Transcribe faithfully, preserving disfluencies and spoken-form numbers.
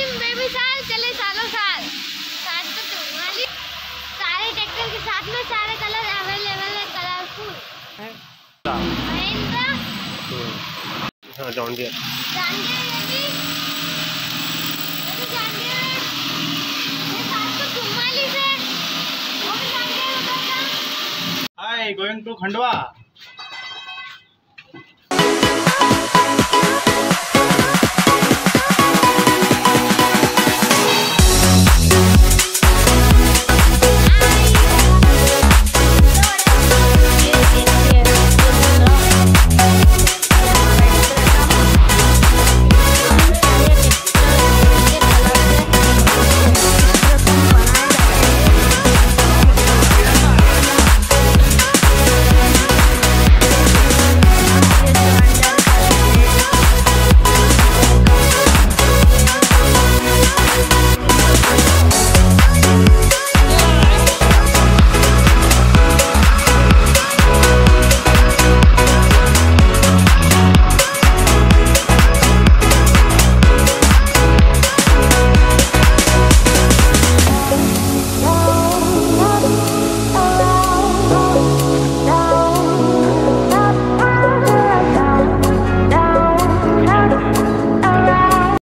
Baby साल चले सालों साल। साथ तो तुम्हारी सारे ट्रैक्टर के साथ में सारे कलर अवेलेबल है, कलरफुल। महिंद्रा हाँ जॉन डियर जॉन डियर ये भी ये भी जॉन डियर है। ये साथ तो तुम्हारी से वो भी जॉन डियर होता था। Hi going to Khandwa.